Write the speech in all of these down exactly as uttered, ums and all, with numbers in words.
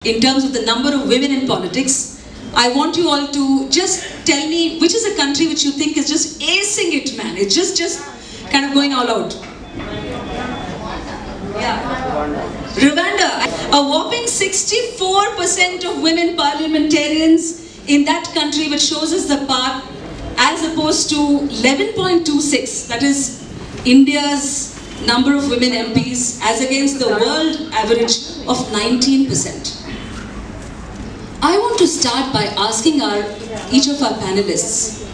In terms of the number of women in politics, I want you all to just tell me which is a country which you think is just acing it, man. It's just, just kind of going all out. Yeah. Rwanda. A whopping sixty-four percent of women parliamentarians in that country, which shows us the path, as opposed to eleven point two six, that is India's number of women M Ps, as against the world average of nineteen percent. I want to start by asking our, each of our panelists,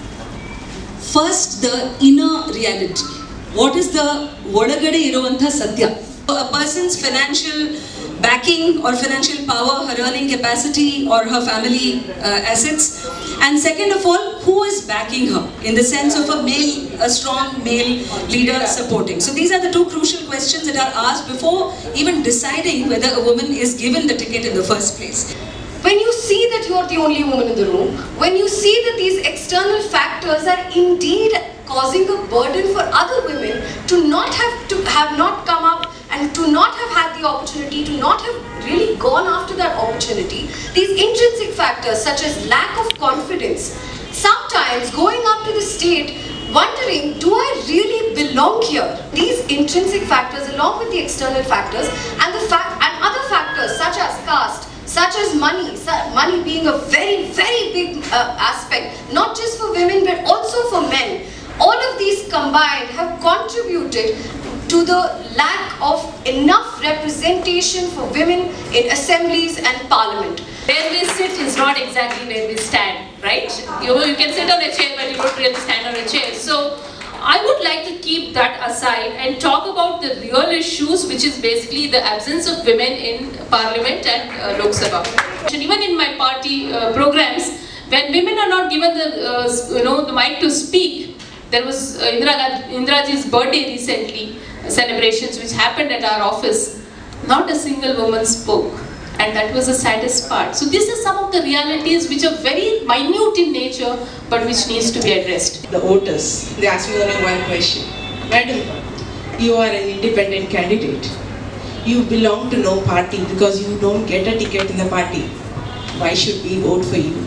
first the inner reality. What is the Vodagade Iruvantha Satya? A person's financial backing or financial power, her earning capacity or her family uh, assets. And second of all, who is backing her in the sense of a male, a strong male leader supporting. So these are the two crucial questions that are asked before even deciding whether a woman is given the ticket in the first place. When you see that you are the only woman in the room, when you see that these external factors are indeed causing a burden for other women to not have to have not come up and to not have had the opportunity, to not have really gone after that opportunity, these intrinsic factors such as lack of confidence, sometimes going up to the state wondering, do I really belong here? These intrinsic factors along with the external factors and the fact and other factors such as caste, such as money, money being a very, very big uh, aspect, not just for women but also for men. All of these combined have contributed to the lack of enough representation for women in assemblies and parliament. Where we sit is not exactly where we stand, right? You, you can sit on a chair but you don't really stand on a chair. So I would like to keep that aside and talk about the real issues, which is basically the absence of women in parliament and uh, Lok Sabha. And even in my party uh, programs, when women are not given the, uh, you know, the mic to speak, there was uh, Indira, Indiraji's birthday recently, uh, celebrations which happened at our office. Not a single woman spoke. And that was the saddest part. So this is some of the realities which are very minute in nature, but which needs to be addressed. The voters, they ask me only one question. Madam, you are an independent candidate. You belong to no party because you don't get a ticket in the party. Why should we vote for you?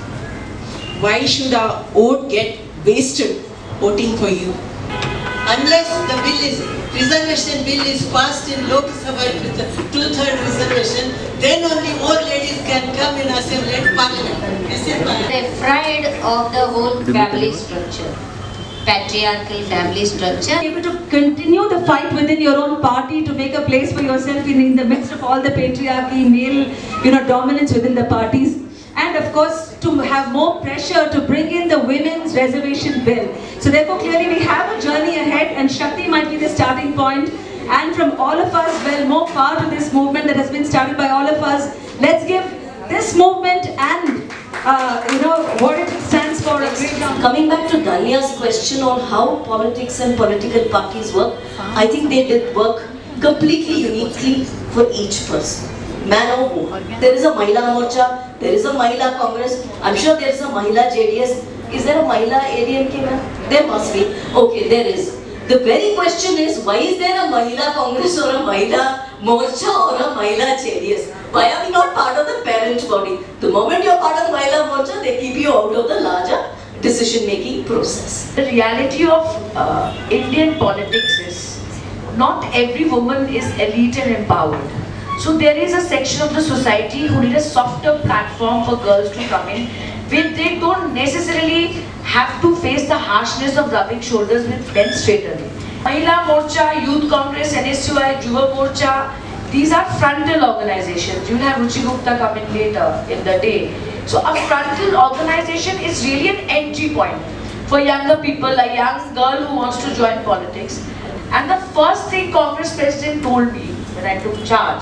Why should our vote get wasted voting for you? Unless the bill is, reservation bill is passed in Lok Sabha with a two-third reservation, then only more ladies can come in assembly and parliament. They're afraid of the whole family structure, patriarchal family structure. Able to continue the fight within your own party to make a place for yourself in, in the midst of all the patriarchy, male, you know, dominance within the parties. And of course, to have more pressure to bring in the women's reservation bill. So therefore, clearly we have a journey ahead, and Shakti might be the starting point. And from all of us, well, more power to this movement that has been started by all of us. Let's give this movement and, uh, you know, what it stands for a great round. Coming back to Dalia's question on how politics and political parties work, I think they did work completely uniquely for each person. Man or woman. There is a Mahila Morcha, there is a Mahila Congress, I'm sure there is a Mahila J D S. Is there a Mahila A D M K, ma'am? There must be. Okay, there is. The very question is, why is there a Mahila Congress or a Mahila Morcha or a Mahila J D S? Why are we not part of the parent body? The moment you are part of the Mahila Morcha, they keep you out of the larger decision-making process. The reality of uh, Indian politics is, not every woman is elite and empowered. So there is a section of the society who need a softer platform for girls to come in, where they don't necessarily have to face the harshness of rubbing shoulders with men straight away. Mahila Morcha, Youth Congress, N S U I, Yuva Morcha, these are frontal organizations. You'll have Ruchi Gupta come in later in the day. So a frontal organization is really an entry point for younger people, a young girl who wants to join politics. And the first thing Congress President told me when I took charge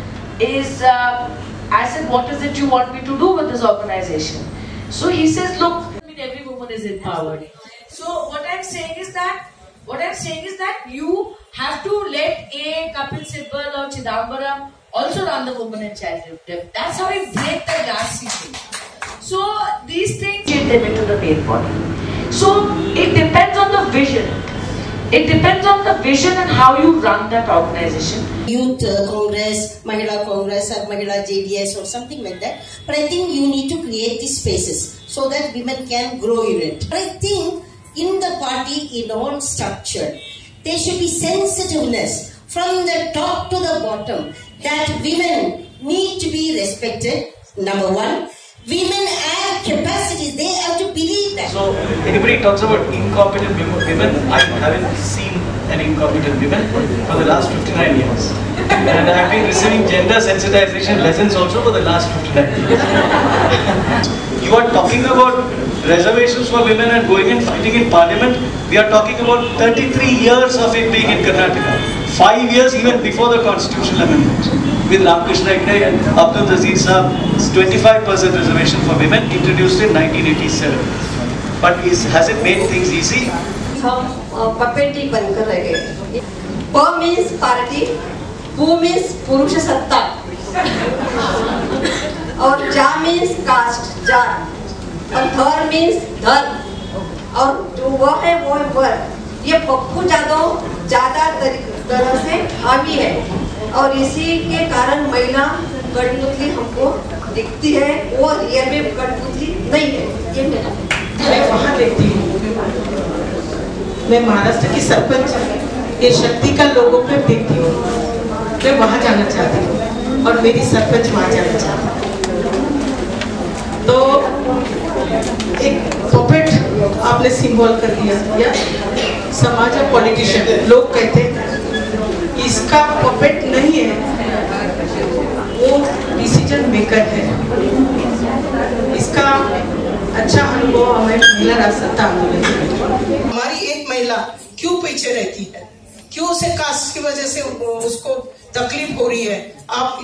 is, uh, I said, what is it you want me to do with this organization? So he says, look, every woman is empowered. So what I'm saying is that, what I'm saying is that you have to let a Kapil Sibal or Chidambaram also run the woman and child reproductive. That's how we break the glass ceiling. So these things get them into the main body. So it depends on the vision. It depends on the vision and how you run that organization. Youth uh, Congress, Mahila Congress or Mahila J D S or something like that. But I think you need to create these spaces so that women can grow in it. But I think in the party, in all structure, there should be sensitiveness from the top to the bottom that women need to be respected, number one. Women have capacities, they have to believe that. So, anybody talks about incompetent women, I haven't seen an incompetent woman for the last fifty-nine years. And I've been receiving gender sensitization lessons also for the last fifty-nine years. You are talking about reservations for women and going and fighting in parliament. We are talking about thirty-three years of it being in Karnataka. Five years even before the constitutional amendment. With Ramkrishna Hegde and Abdul Aziz Saab, twenty-five percent reservation for women introduced in nineteen eighty-seven. But is, has it made things easy? हम पपेटी बनकर रह गए. प means party, पू means पुरुष सत्ता, और जा means caste, जात, और धर means धर्म, और जो वो है वो है वर. ये पप्पू जादव ज्यादा तरह से हावी है. और इसी के कारण महिला कठपुतली हमको दिखती है, वो रियल में कठपुतली नहीं है. ये मेरा मैं वहाँ देखती हूँ. मैं महाराष्ट्र की सरपंच ये शक्ति का लोगों पे देखती हूँ. मैं वहाँ जाना चाहती हूँ और मेरी सरपंच वहाँ जाना चाहती है. तो एक पपेट आपने सिंबल कर दिया या समाज और पॉलिटिशियन लोग कहते हैं इसका पपेट नहीं है, वो डिसीजन मेकर है. इसका अच्छा अनुभव हमें महिला राष्ट्रता आंदोलन. हमारी एक महिला क्यों पीछे रहती है, क्यों उसे कास्ट की वजह से उसको तकलीफ हो रही है. आप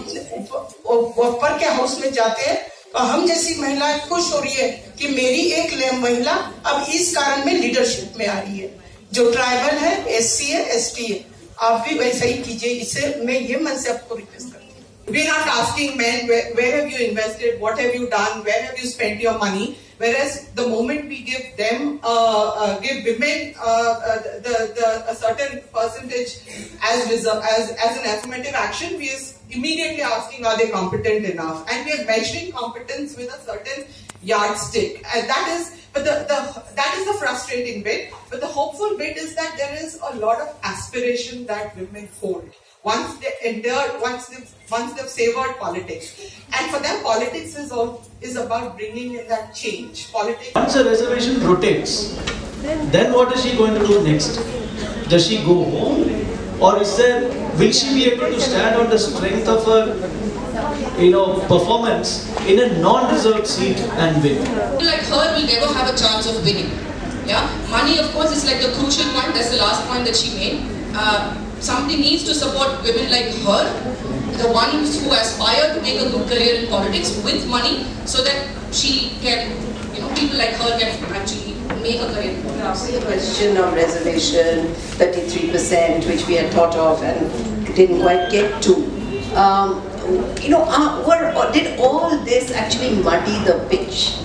ऊपर के हाउस में जाते हैं तो हम जैसी महिला खुश हो रही है कि मेरी एक महिला अब इस कारण में लीडरशिप में आ रही है. जो ट्राइबल है, एससी है, एसटी है, आप भी वैसा ही कीजिए. इससे मैं ये मन से आपको रिक्वेस्ट करती हूँ. We are not asking men where, where have you invested, what have you done, where have you spent your money. Whereas the moment we give them, uh, uh, give women uh, uh, the the a certain percentage as reserve, as as an affirmative action, we are immediately asking are they competent enough, and we are measuring competence with a certain yardstick, and that is. But the, the, that is the frustrating bit. But the hopeful bit is that there is a lot of aspiration that women hold. Once they endured, once they've, once they've savored politics. And for them, politics is all, is about bringing in that change. Politics. Once a reservation rotates, then what is she going to do next? Does she go home? Or is there, will she be able to stand on the strength of her, you know, performance in a non-reserved seat and win? People like her will never have a chance of winning. Yeah, money of course is like the crucial point. That's the last point that she made. Uh, somebody needs to support women like her, the ones who aspire to make a good career in politics with money, so that she can, you know, people like her can actually make a career. The question of reservation, thirty-three percent, which we had thought of and didn't quite get to. Um, you know, uh, were, did all this actually muddy the pitch?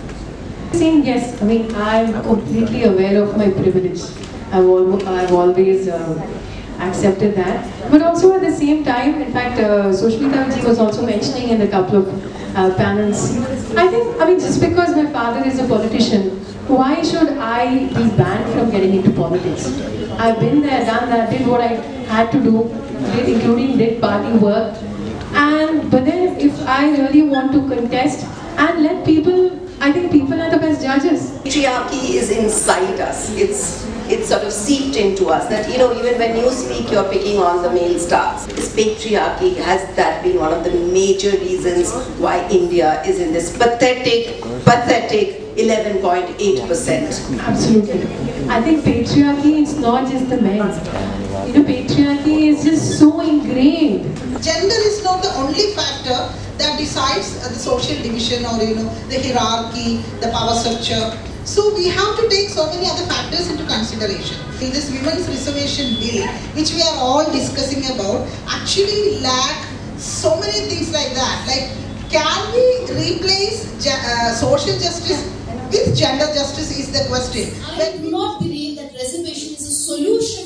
Saying yes, I mean, I'm completely aware of my privilege. I've, al I've always uh, accepted that. But also at the same time, in fact, uh, Sushmita ji was also mentioning in a couple of uh, panels. I think, I mean, just because my father is a politician, why should I be banned from getting into politics? I've been there, done that, did what I had to do, did, including did party work. And but then if I really want to contest and let people, I think people are the best judges. Patriarchy is inside us. It's it's sort of seeped into us that, you know, even when you speak, you're picking on the male stars. This patriarchy, has that been one of the major reasons why India is in this pathetic, pathetic eleven point eight percent? Absolutely. I think patriarchy is not just the men. You know, patriarchy is just so ingrained. Gender is not the only factor that decides the social division or, you know, the hierarchy, the power structure. So we have to take so many other factors into consideration. In this women's reservation bill, which we are all discussing about, actually lack so many things like that. Like, can we replace uh, social justice with gender justice is the question. I do not believe that reservation is a solution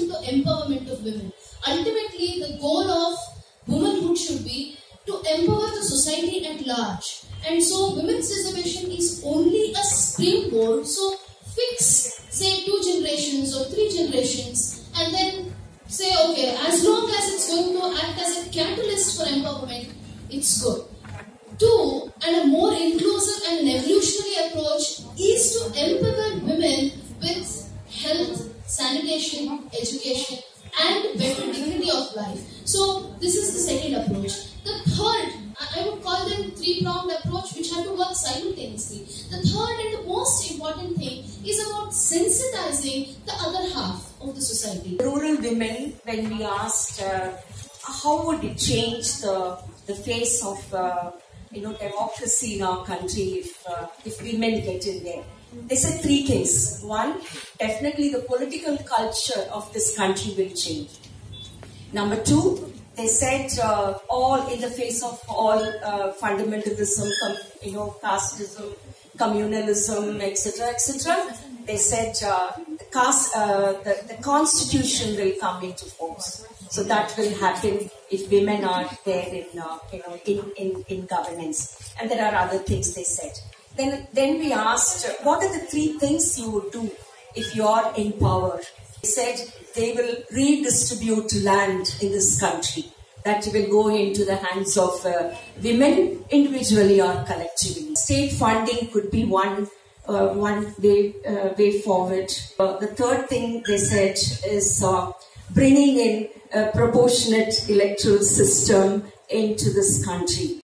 empower the society at large. And so women's reservation is only a springboard. So fix, say, two generations or three generations, and then say, okay, as long as it's going to act as a catalyst for empowerment, it's good. Two, and a more inclusive and an evolutionary approach is to empower women with health, sanitation, education, and better dignity of life. So this is the second approach. The third, I would call them three-pronged approach, which have to work simultaneously. The third and the most important thing is about sensitizing the other half of the society. Rural women, when we asked uh, how would it change the the face of uh, you know democracy in our country if uh, if women get in there, they said three things. One, definitely the political culture of this country will change. Number two, they said uh, all in the face of all uh, fundamentalism, you know, casteism, communalism, et cetera, et cetera. They said uh, the, caste, uh, the, the constitution will come into force. So that will happen if women are there in, uh, you know, in, in, in governance. And there are other things they said. Then, then we asked, uh, what are the three things you would do if you are in power? They said they will redistribute land in this country. That will go into the hands of uh, women individually or collectively. State funding could be one uh, one way uh, way forward. Uh, the third thing they said is uh, bringing in a proportionate electoral system into this country.